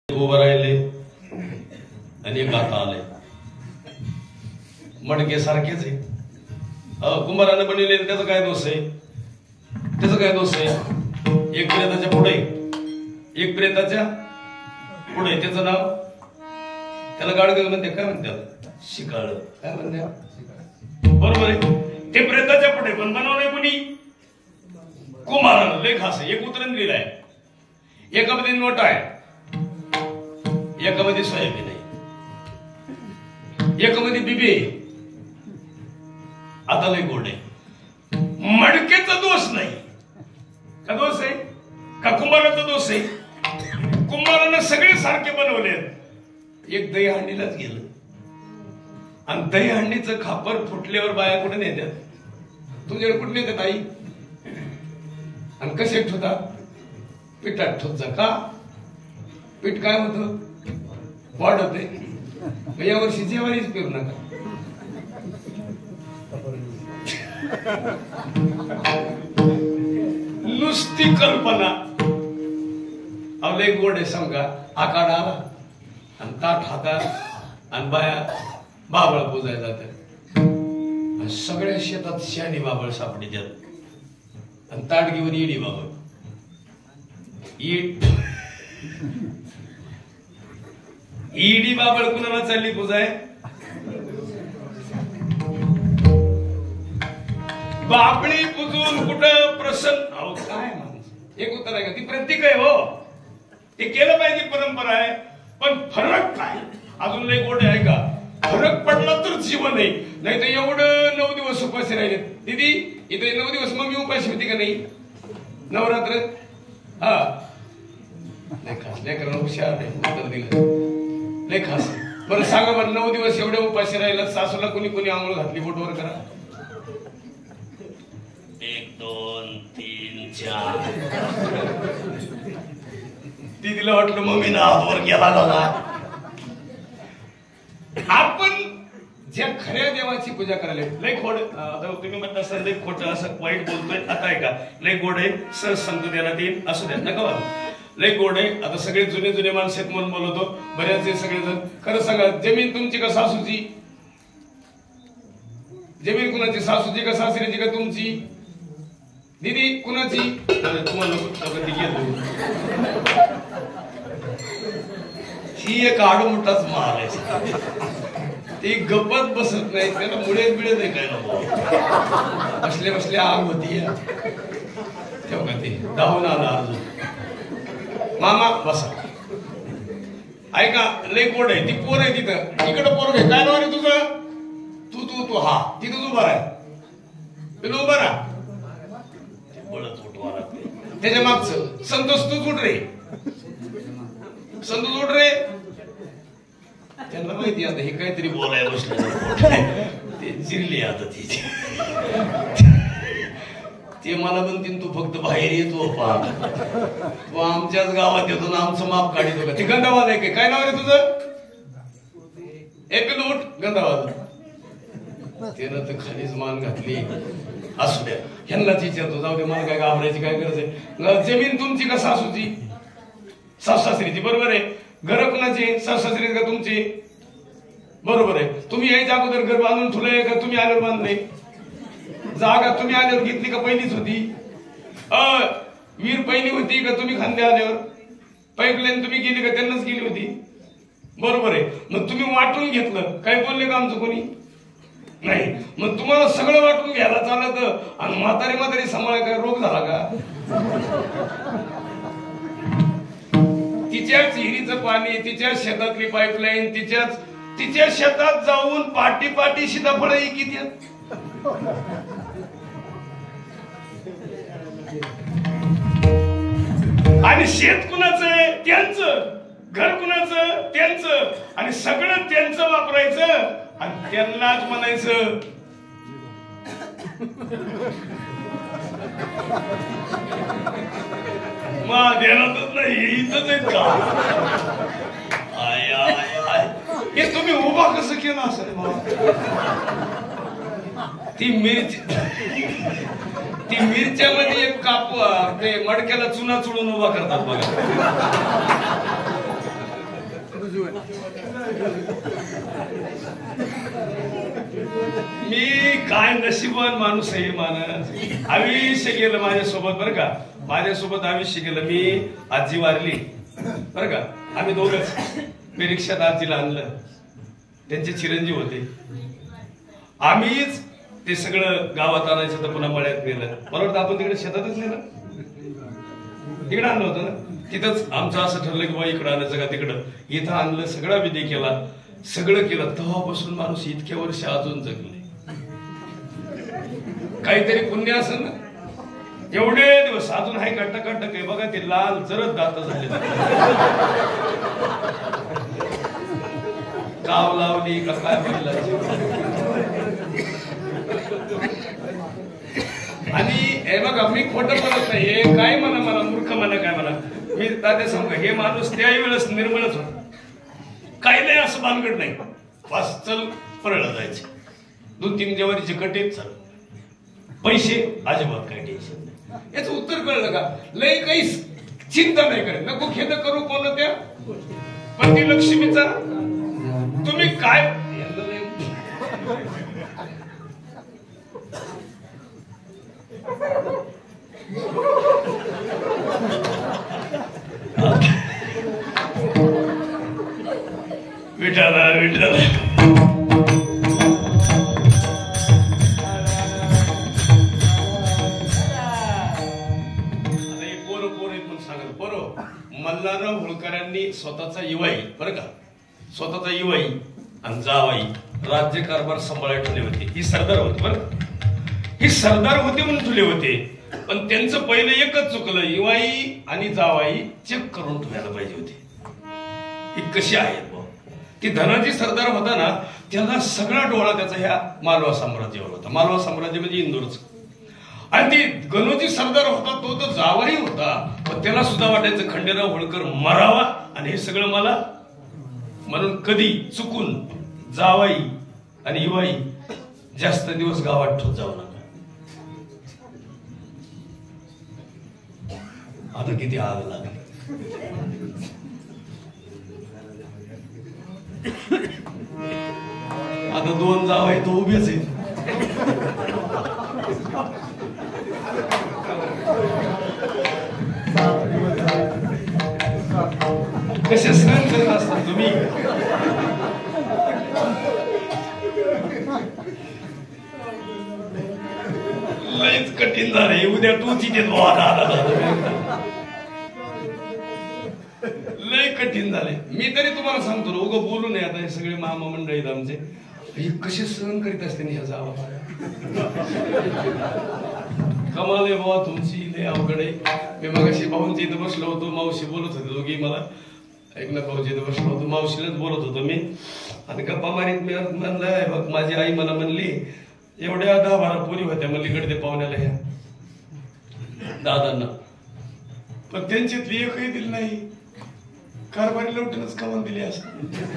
उभं राहिले आणि एक आता आले मडके सारखेच आहे. कुंभाराने बनवले त्याचा काय दोष आहे? त्याचा काय दोष आहे? एक प्रेताच्या पुढे त्याचं नाव त्याला गाडग म्हणते. काय म्हणतात? शिकाळ. काय म्हणतात? बरोबर आहे. ते प्रेताच्या पुढे पण बनवलंय कुणी? कुंभारानं. लय खास आहे. एक उतरण दिलाय, एकामध्ये नोट आहे, एकामध्ये सोयाबीन आहे, एकामध्ये बिबी आहे. आता लय गोड आहे. मडकेचा दोष नाही. का दोष आहे? का कुंभाराचा दोष आहे? कुंभारानं सगळे सारखे बनवले. एक दहीहंडीलाच गेलं आणि दहीहंडीचं खापर फुटल्यावर बाया कुठे नेतात? तुमच्याकडे कुठे नेतात आई? आणि कसे ठेवतात? पिठात ठेवतात. का? पीठ काय होतं? वाढत आहे. या वर्षी जेवारीच पेरू नका. नुसती कल्पना. लय गोड आहे. समजा आकाड आला आणि ताट हातात आणि बाया बाबळ पुजायला जातात. सगळ्या शेतात शानी बाबळ सापडी देत आणि ताट घेऊन इडी बाबळ. ईडी बाबळ कुणाला चालली पुजाय? बाबळी पुजून कुठं प्रसन्न? अहो काय माणूस. एक उत्तर आहे का? ती प्रतीक आहे. हो, ते केलं पाहिजे, परंपरा आहे. पण फरक काय? अजून लय गोड आहे का? फरक पडला तर जीवन आहे. नाही तर एवढं 9 दिवस उपाशी राहिले. दीदी इथे 9 दिवस मम्मी उपाशी होती का नाही? नवरात्र. हा लय खास. लेकरांना हुशार आहे. उत्तर दिलं लय खास. बरं सांगा बरं, 9 दिवस एवढे उपाशी राहिला, सासूला कोणी कोणी आंघोळ घातली? बोटवर करा. 1 2 3 4. ती तिला वाटलं मम्मीनं हातवर गेला ना. आपण ज्या खऱ्या देवाची पूजा करायला लय खोड. तुम्ही म्हणता सर लय खोटं असं वाईट बोलतोय. आता आहे का? लय गोड आहे. सर सांगतो त्याला ते असू द्या नका वाटू. लय गोड आहे. आता सगळे जुने माणसं आहेत म्हणून बोलवतो. बऱ्याच सगळेजण खरं सांगा, जमीन तुमची का सासूची? जमीन कुणाची? सासूची का सासऱ्याची का तुमची? दीदी कुणाची? तुम्हाला ही एक आडमोठाच माल आहे. ती गप्पत बसत नाही. त्याला मुळेच बिळेच आहे काय नको. बसल्या आग होती. तेव्हा का ते धावून आला अर्जुन. मामा बसा. ऐका लय गोड आहे. ती पोर आहे तिथं. इकडं पोर आहे. काय नाव आहे तुझं? तू हा तिथं उभा राह. तिथं उभा राह. त्याच्या मागचं संतोष तूच उठ रे. संतोष उठ रे. त्यांना माहिती आता हे काहीतरी बोलायला बसलं. ते जिरली आता ती. ते मला म्हणतील तू फक्त बाहेर येतो. तू आमच्याच गावात येतो ना, आमचं माप काढितो का? ते गंधावाद आहे काय नाव आहे तुझं? एक उठ गंधावाद. त्यानं तर खालीच मान घातली. असू द्या, ह्यांनाच विचारतो. जाऊ दे, मला काय घाबरायची काय गरज आहे? जमीन तुमची का सासूची? सासू-सासरीची. बरोबर आहे. घर कुणाची? सासू-सासरी का तुमची? बरोबर आहे. तुम्ही यायच्या अगोदर घर बांधून ठेवलंय का तुम्ही आल्यावर बांधले? जागा तुम्ही आल्यावर घेतली का पहिलीच होती? वीर पहिली होती का तुम्ही खांदे आल्यावर? पाईपलाईन तुम्ही गेली का त्यांनाच गेली होती? बरोबर आहे. मग तुम्ही वाटून घेतलं. काय बोलले का आमचं कोणी? नाही. मग तुम्हाला सगळं वाटून घ्यायला चालत आणि म्हातारी सांभाळाय काय रोग झाला का? तिच्याच हिरीचं पाणी, तिच्या शेतातली पाईपलाईन, तिच्या शेतात जाऊन पाटी सीताफळ किती. आणि शेत कुणाचं आहे? त्यांचं. घर कुणाचं? त्यांचं. आणि सगळं त्यांचं वापरायचं आणि त्यांनाच म्हणायचं मग देणारच नाही. इथंच आहेत का? हे तुम्ही उभा कसं केलं असेल? ती मिरच्यामध्ये एक काप ते मडक्याला चुना चुडून उभा करतात बघा. मी काय नशिबवान माणूस आहे माणूस. आयुष्य गेलं माझ्यासोबत बरं का, माझ्यासोबत आयुष्य गेलं. मी आजी वारली बरं का, आम्ही दोघच. मी रिक्षात आजीला आणलं, त्यांचे चिरंजीव होते. आम्हीच ते सगळं गावात आणायचं तर पुन्हा मळ्यात नेलं. मला वाटतं आपण तिकडे शेतातच नेलं, तिकडे आणलं होतं ना. तिथंच आमचं असं ठरलं की बा इकडं आणायचं का तिकडं. इथं आणलं, सगळा विधी केला, सगळं केलं. तेव्हापासून माणूस इतक्या वर्ष अजून जगले. काहीतरी पुण्य असेल ना. एवढे दिवस अजून हाय कटकटक आहे बघा. ते लाल जरद दात झाले, काव लावली का काय बोलला. आणि हे बघा, मी खोटं बोलत नाही. हे काय म्हणा, मला मूर्ख म्हणा, काय म्हणा, मी तात्या सांगा, हे माणूस त्याही वेळेस निर्मळच होता. काही नाही असं भानगड नाही. पाच चल परळला जायचे, 2-3 जेवारीचे कटे चल, पैसे अजिबात काही टेन्शन नाही. याचं उत्तर कळलं का? लय काही चिंता नाही करायची, नको खेद करू कोणत्या. पण ती लक्ष्मीचा तुम्ही काय विठाला विठाला मल्हारराव होळकरांनी स्वतःचा इवाई बरं का, स्वतःचा इवाई आणि जावाई राज्यकारभार सांभाळायला ठेवले होते. ही सरदार होते बरं, ही सरदार होते म्हणून ठेवले होते. पण त्यांचं पहिलं एकच चुकलं, इवाई आणि जावाई चेक करून ठेवायला पाहिजे होते. ही कशी आहेत. ती धनाजी सरदार होता ना, त्याला सगळा डोळा त्याचा ह्या मालवा साम्राज्यावर होता. मालवा साम्राज्य म्हणजे इंदोरच. आणि ती गणोजी सरदार होता, तो तर जावाई होता. पण त्याला सुद्धा वाटायचं खंडेराव होळकर मरावा आणि हे सगळं मला. म्हणून कधी चुकून जावाई आणि इवाई जास्त दिवस गावात ठेवत जाऊ नका. आता किती आग लागली. आता 2 जावाई तो उभेच आहेत. कसे सहन करत असतात तुम्ही. लयच कठीण झाले. उद्या तूच इथे लय कठीण झाले. मी तरी तुम्हाला सांगतो, उगं बोलू नये. आता हे सगळे मामा मंडळी आमचे, हे कसे सहन करीत असते ह्या जावा. कमाल आहे बाबा तुमची, लय अवघड आहे. मी मगाशी भाऊंच्या इथं बसलो होतो, मावशी बोलत होते दोघी. मला ऐक ना, भाऊच्या इथं बसलो होतो, मावशीलाच बोलत होतो मी. आणि गप्पा मारीत मी म्हणलं, बघ माझी आई मला म्हणली एवढ्या 10-12 पोरी होत्या म्हणली ते पाहुण्याला ह्या दादांना, पण त्यांच्यातली एकही दिली नाही. कारभारी लवटूनच कमवून दिली असं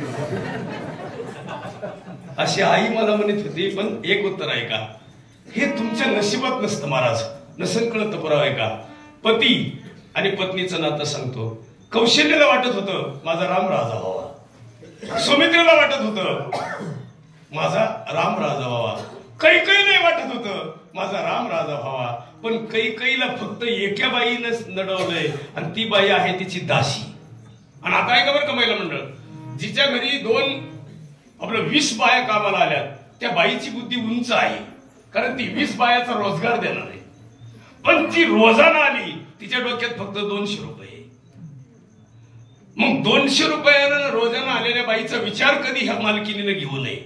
अशी आई मला म्हणत होती. पण एक उत्तर आहे का, हे तुमच्या नशिबात नसतं महाराज. नसेल कळत पुरावा आहे का. पती आणि पत्नीचं नातं सांगतो. कौशल्याला वाटत होतं माझा राम राजा व्हावा, सुमित्रेला वाटत होतं माझा राम राजा व्हावा, कैकेयीला वाटत होतं माझा राम राजा व्हावा. पण कैकेयीला फक्त एका बाईनं नडवलंय आणि ती बाई आहे तिची दासी. आणि आता ऐका बरं का महिला मंडळ, जिच्या घरी 20 बाया कामाला आल्या, त्या बाईची बुद्धी उंच आहे. कारण ती 20 बायाचा रोजगार देणार आहे. पण ती रोजाना आली, तिच्या डोक्यात फक्त 200 रुपये. मग 200 रुपयानं रोजाना आलेल्या बाईचा विचार कधी ह्या मालकिनीने घेऊ नये.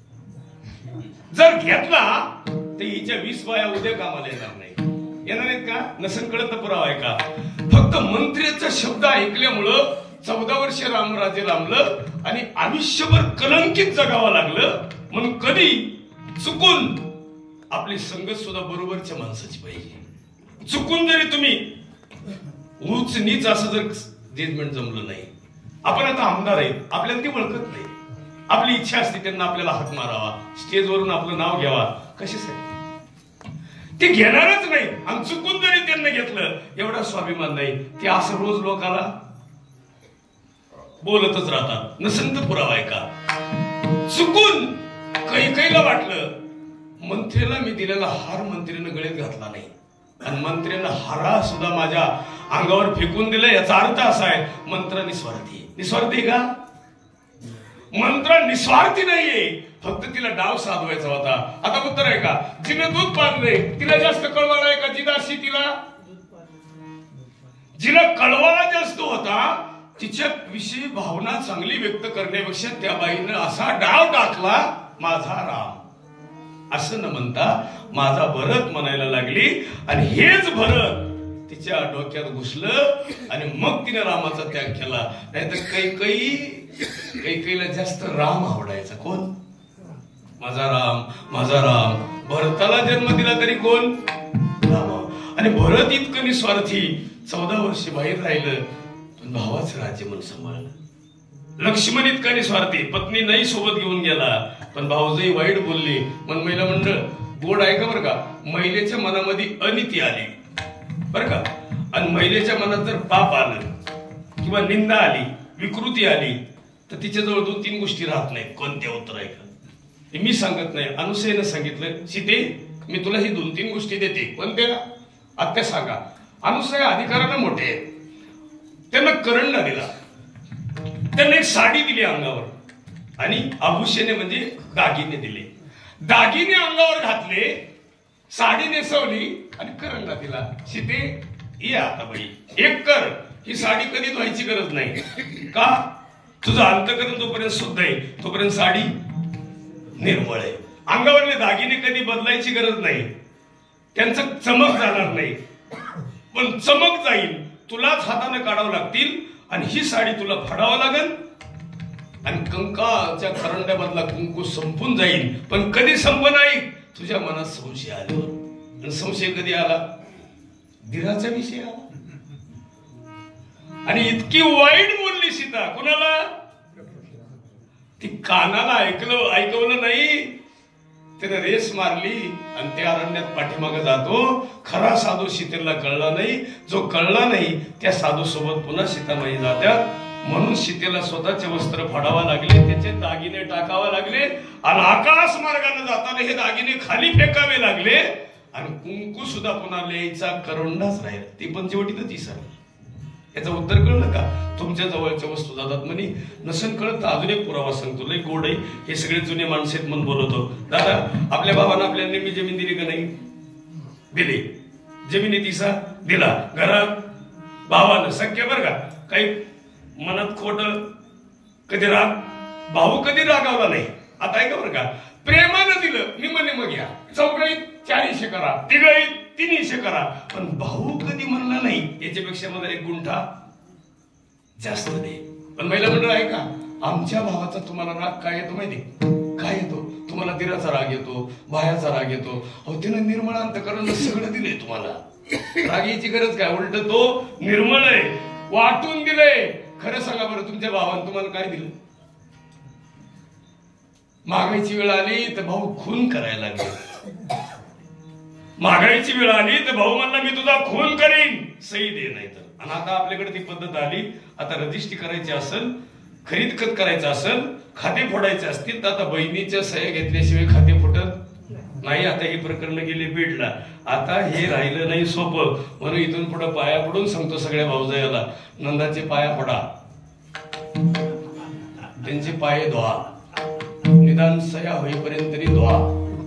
जर घेतला तर हिच्या 20 बाया उद्या कामाला येणार नाही. येणार आहेत का? नसन कळत पुरावा आहे का. फक्त मंत्र्याचा शब्द ऐकल्यामुळं 14 वर्ष रामराजे रामलं आणि आयुष्यभर कलंकित जगावं लागलं. म्हणून कधी चुकून आपली संगत सुद्धा बरोबरच्या माणसाची पाहिजे. चुकून जरी तुम्ही उच नीच असं जर जजमेंट जमलं नाही. आपण आता आमदार आहेत, आपल्याला ती ओळखत नाही. आपली इच्छा असते त्यांना आपल्याला हात मारावा, स्टेजवरून आपलं नाव घ्यावा. कशासाठी? ते घेणारच नाही. आणि चुकून जरी त्यांना घेतलं एवढा स्वाभिमान नाही. ते असं रोज लोकाला बोलतच राहतात. नसंत पुरावा आहे का? चुकून कैकेयीला वाटलं मंत्र्याला मी दिलेला हार मंत्रीनं गळ्यात घातला नाही आणि मंत्र्यानं हारा सुद्धा माझ्या अंगावर फेकून दिलं. याचा अर्थ असा आहे मंत्र निस्वार्थी. निस्वार्थी का? मंत्र निस्वार्थी नाहीये, फक्त तिला डाव साधवायचा होता. आता उत्तर आहे का? जिने दूध पाजले तिला जास्त कळवाळा आहे का जिदाशी तिला? जिला कळवाळा जास्त होता तिच्या विषयी भावना चांगली व्यक्त करण्यापेक्षा त्या बाईनं असा डाव टाकला माझा राम असं न म्हणता माझा भरत म्हणायला लागली आणि हेच भरत तिच्या डोक्यात घुसलं आणि मग तिने रामाचा त्याग केला. नाहीतर कैकेयीला जास्त राम आवडायचा. कोण? माझा राम, माझा राम. भरताला जन्म दिला तरी कोण? राम. आणि भरत इतकं निस्वार्थी 14 वर्ष बाहेर राहिलं पण भावाचं राज्य मन सांभाळलं. लक्ष्मण इतका निस्वार्थी, पत्नी नाही सोबत घेऊन गेला पण भाऊजाई वाईट बोलली. मन महिला मंडळ गोड आहे का बरं का? महिलेच्या मनामध्ये अनिती आली बरं का, आणि महिलेच्या मनात जर पाप आलं किंवा निंदा आली, विकृती आली तर तिच्याजवळ 2-3 गोष्टी राहत नाहीत. कोणत्या? उत्तर आहे का? मी सांगत नाही, अनुसयेनं सांगितलं सीते मी तुला ही 2-3 गोष्टी देते. कोणत्या? आत्या सांगा. अनुसया अधिकारानं मोठे आहेत. त्यांना करंडा दिला, त्यांना एक साडी दिली अंगावर आणि आभूषणे म्हणजे दागिने दिले. दागिने अंगावर घातले, साडी नेसवली आणि करंडा दिला. सीते ये आता बाई एक कर, ही साडी कधी धुवायची गरज नाही का? तुझं अंतकरण जोपर्यंत शुद्ध आहे तोपर्यंत साडी निर्मळ आहे. अंगावरले दागिने कधी बदलायची गरज नाही, त्यांचं चमक जाणार नाही. पण चमक जाईल, तुलाच हाताने काढावं लागतील आणि ही साडी तुला फाडावं लागेल आणि कंकाच्या करंड्यामधला कुंकू संपून जाईल. पण कधी संप नाही तुझ्या मनात संशय आल्यावर. आणि संशय कधी आला? धीराचा विषय आला. आणि इतकी वाईट बोलली सीता. कुणाला? ती कानाला ऐकवलं नाही, त्याने रेस मारली आणि त्या अरण्यात पाठीमागे जातो. खरा साधू सीतेला कळला नाही, जो कळला नाही त्या साधू सोबत पुन्हा सीतामाई जात्यात. म्हणून सीतेला स्वतःचे वस्त्र फाडावा लागले, त्याचे दागिने टाकावे लागले आणि आकाश मार्गाने जाताना हे दागिने खाली फेकावे लागले आणि कुंकू सुद्धा पुन्हा लिहायचा करंडाच राहिला. ती पंचवटी तर ती सर. याचं उत्तर कळलं का? तुमच्या जवळच्या वस्तू जातात म्हणे. नसेल कळत तर अजून एक पुरावा सांगतो, लय गोड आहे. हे सगळे जुने माणसे म्हणून बोलवतो. दादा आपल्या भावानं आपल्याला नेहमी जमीन दिली का नाही? दिली. जमिनी तिसा दिला. घरात भावानं सख्य बरं का, काही मनात खोट कधी राग, भाऊ कधी रागावला नाही. आता ऐका बरं का, प्रेमानं दिलं निम घ्या. चौघाईत 400 करा, तिघाईत 300 करा, पण भाऊ कधी म्हणला नाही याच्यापेक्षा मला 1 गुंठा जास्त दे. पण महिला मंडळ आहे का, आमच्या भावाचा तुम्हाला राग काय येतो माहिती? काय येतो? तुम्हाला दिराचा राग येतो, भायाचा राग येतो. अहो त्यानं निर्मळ अंतकरण सगळं दिलंय तुम्हाला. राग याची गरज काय? उलट तो निर्मळ आहे, वाटून दिलंय. खरं सांगा बरं, तुमच्या भावानं तुम्हाला काय दिलं? मागायची वेळ आली तर भाऊ खून करायला लागले. मागायची वेळ आली तर भाऊ म्हणला मी तुझा खून करीन, सही दे. नाही तर. आणि आता आपल्याकडे ती पद्धत आली, आता रजिस्ट्री करायची असेल, खरीद खत करायचं असेल, खाते फोडायचे असतील तर आता बहिणीच्या सह्या घेतल्याशिवाय खाते फुटत नाही. आता ही प्रकरण गेले बीडला. आता हे राहिलं नाही सोपं. म्हणून इथून पुढे पाया पडून सांगतो सगळ्या भाऊजायाला, नंदाचे पाया पडा, त्यांचे पाय धुवा, निदान सह्या होईपर्यंत तरी धुवा.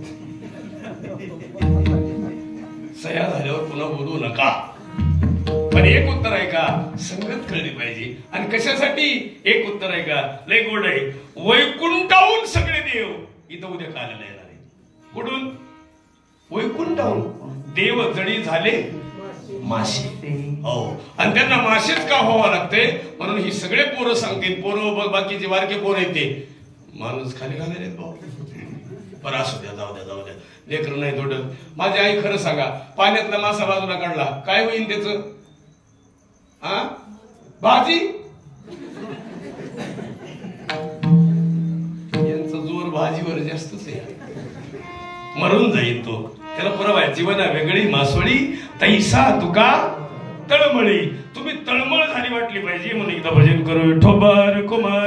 सह्या झाल्यावर पुन्हा बोलू नका. पण एक उत्तर आहे का, संगत कळली पाहिजे. आणि कशासाठी? एक उत्तर आहे का, लय गोड आहे. वैकुंठाहून सगळे देव इथं उद्या काल्याला येणार आहे. कुठून? वैकुंठाहून. देव जडी झाले मासे. हो, आणि त्यांना मासेच का व्हावं लागते? म्हणून ही सगळे पोरं सांगतील. पोरं बाकीचे बारके पोरं येते माणूस खाली घालायला भाऊ. बरं असू द्या, जाऊ द्या, जाऊ द्या. लेकर नाही तोडत. माझी आई खरं सांगा, पाण्यातला मासा बाजूला काढला काय होईल त्याच? भाजी. यांचं जोर भाजीवर जास्तच आहे, मरून जाईल तो. त्याला पुरावा जीवना वेगळी मासोळी तैसा तुका तळमळी. तुम्ही तळमळ झाली वाटली पाहिजे म्हणून एकदा भजन करू विठोबार कुमार